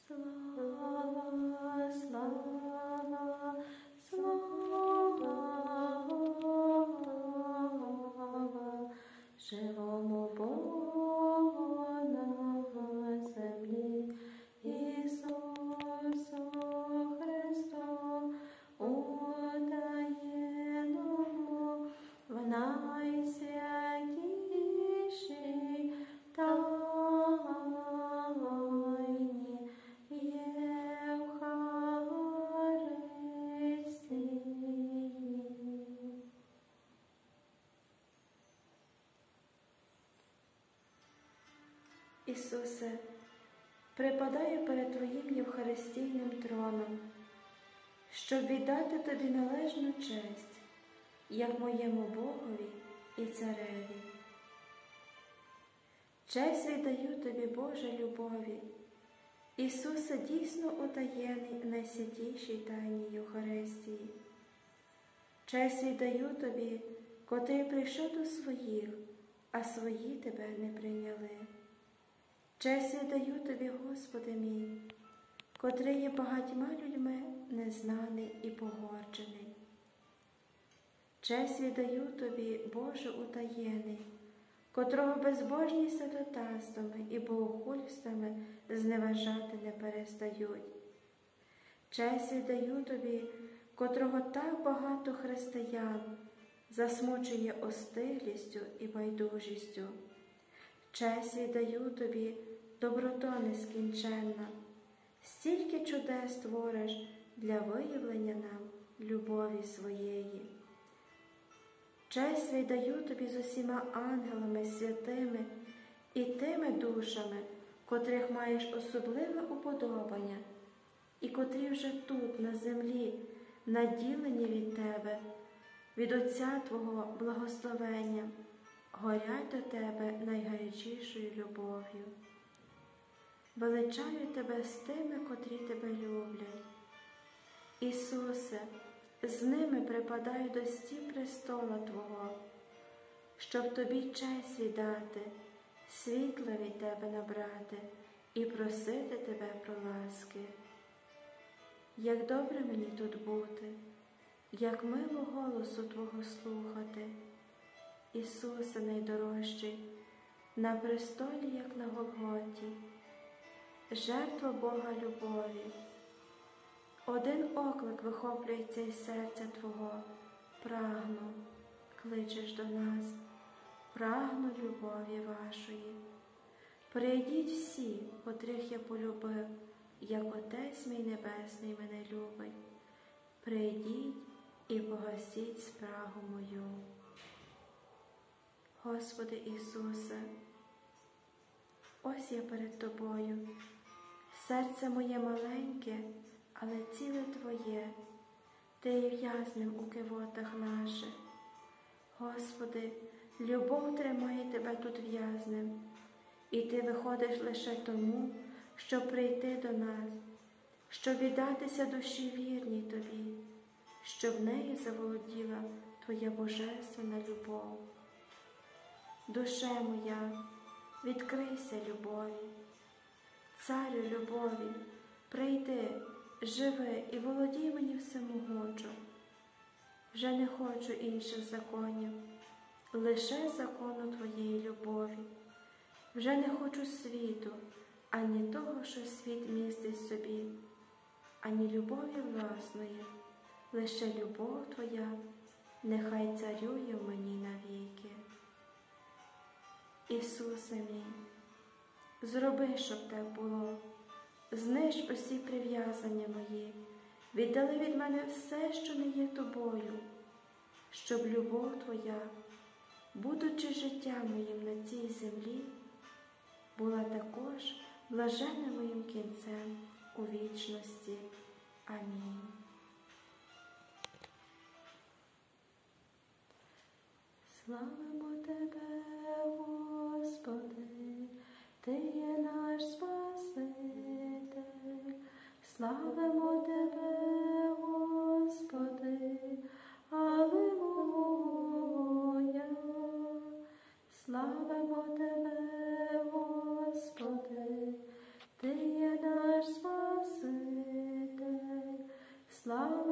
Слава, слава, слава, живому Богу на землі, Ісусу Христу, утаєному в найсвятішій тайні Євхаристії. Ісусе, припадаю перед Твоїм Євхаристійним троном, щоб віддати Тобі належну честь, як моєму Богові і Цареві. Честь віддаю Тобі, Боже, любові, Ісусе, дійсно утаєний в найсвятішій тайні Євхаристії. Честь віддаю Тобі, котрий прийшов до своїх, а свої Тебе не прийняли. Честь віддаю Тобі, Господи мій, котрий є багатьма людьми незнаний і погорджений. Честь віддаю Тобі, Боже утаєний, котрого безбожні святотатствами і богохульствами зневажати не перестають. Честь віддаю Тобі, котрого так багато християн засмучує остиглістю і байдужістю. Честь віддаю Тобі, доброто нескінченна, стільки чудес твориш для виявлення нам любові своєї. Честь віддаю Тобі з усіма ангелами святими і тими душами, котрих маєш особливе уподобання, і котрі вже тут, на землі, наділені від Тебе, від Отця Твого благословення, горять до Тебе найгарячішою любов'ю. Величаю Тебе з тими, котрі Тебе люблять. Ісусе, з ними припадаю до стін престола Твого, щоб Тобі честь віддати, світла від Тебе набрати і просити Тебе про ласки. Як добре мені тут бути, як мило голосу Твого слухати. Ісусе найдорожчий, на престолі, як на Голготі, жертва Бога любові. Один оклик вихоплюється із серця Твого, прагну, кличеш до нас, прагну любові вашої. Прийдіть всі, котрих я полюбив, як Отець мій Небесний мене любить. Прийдіть і погасіть спрагу мою. Господи Ісусе, ось я перед Тобою, серце моє маленьке, але ціле Твоє, Ти є в'язнем у кивотах наших. Господи, любов тримає Тебе тут в'язнем, і Ти виходиш лише тому, щоб прийти до нас, щоб віддатися душі вірній Тобі, щоб нею заволоділа Твоя божественна любов. Душе моя, відкрийся любові, Царю любові, прийди, живи і володій мені всемогучо. Вже не хочу інших законів, лише закону Твоєї любові. Вже не хочу світу, ані того, що світ містить собі, ані любові власної, лише любов Твоя нехай царює в мені навіки. Ісусе мій, зроби, щоб так було, зниж усі прив'язання мої, віддали від мене все, що не є Тобою, щоб любов Твоя, будучи життям моїм на цій землі, була також блаженним моїм кінцем у вічності. Амінь. Славимо Тебе, Господи, Ти є наш Спаситель. Славимо Тебе, Господи, Алілуя. Славимо Тебе, Господи, Ти є наш Спаситель. слава